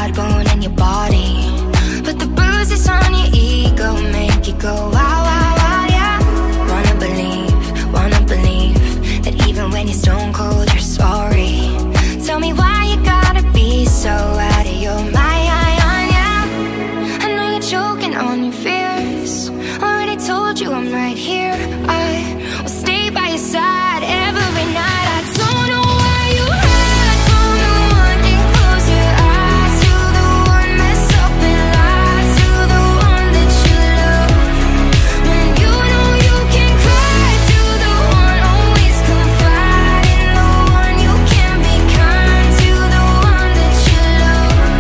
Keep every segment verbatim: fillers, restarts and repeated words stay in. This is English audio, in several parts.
bone in your body, but the bruises on your ego make you go wow, wow, wow, yeah. Wanna believe, wanna believe that even when you're stone cold, you're sorry. Tell me why you gotta be so out of your mind, yeah. I know you're choking on your fears. Already told you I'm right here. I will stay by your side every night. I don't know why you hide from the one. Can close your eyes to the one mess up and lie to the one that you love. When you know you can cry to the one, always confide in the one. You can be kind to the one that you love.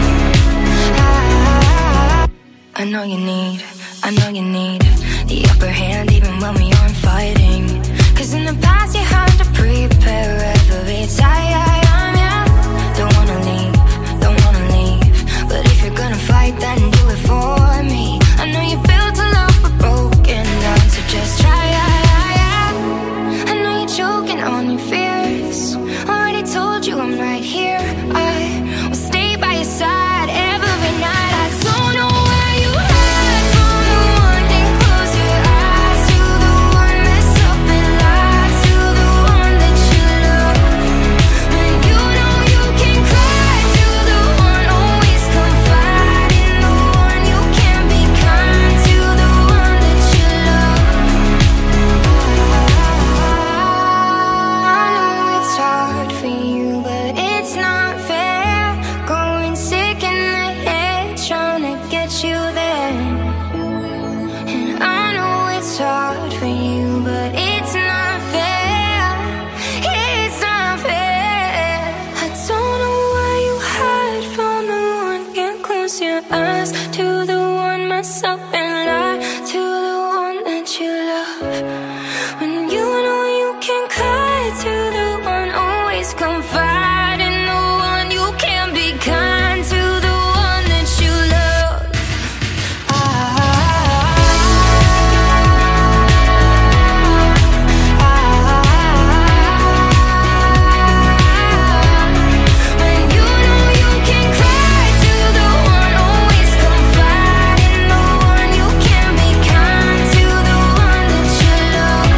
I, I know you need, I know you need the upper hand even when we aren't fighting. Cause in the past you had to prepare every time, yeah. Don't wanna leave, don't wanna leave, but if you're gonna fight then do it for me. I know you built a love but broken down, so just try, yeah, yeah. I know you're choking on your fears. Already told you I'm right here. I will stay by your side every night. I don't know where you hide from the one. Can close your eyes to the one mess up and lie to the one that you love. When you know you can cry to the one, always confide in the one. You can be kind to the one that you love. I know it's hard for you, but it's not fair. Going sick in the head, trying to get you there. And I know it's hard for you, but it's not fair. It's not fair. I don't know why you hide from the one. Can't close your eyes to the one mess up and lie to the one that you love. When you know you can cry to the one, always confide in the one. You can be kind to the one that you love. I, when you know you can cry to the one, always confide in the one. You can be kind to the one that you love.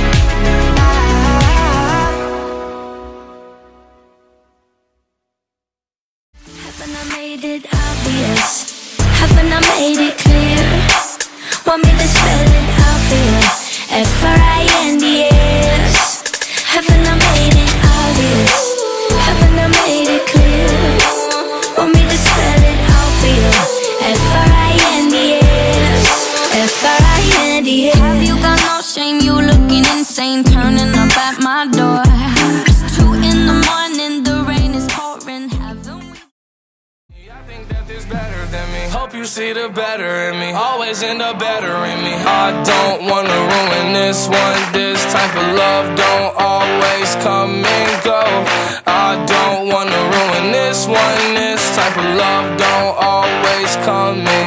Haven't I made it obvious? Haven't I made it clear? Want me to spell it out for you? F R I N D S. Haven't I made it obvious? Haven't I made it clear? Want me to spell it out for you? F R I N D S. F R I N D S. Have you got no shame? You looking insane, turning up at my door. It's two in the morning, the rain is pouring. Haven't we? I think that there's better than me. Hope you see the better in me. Always end up better in me. I don't wanna ruin this one. This type of love don't always come and go. I don't wanna ruin this one. This type of love don't always come and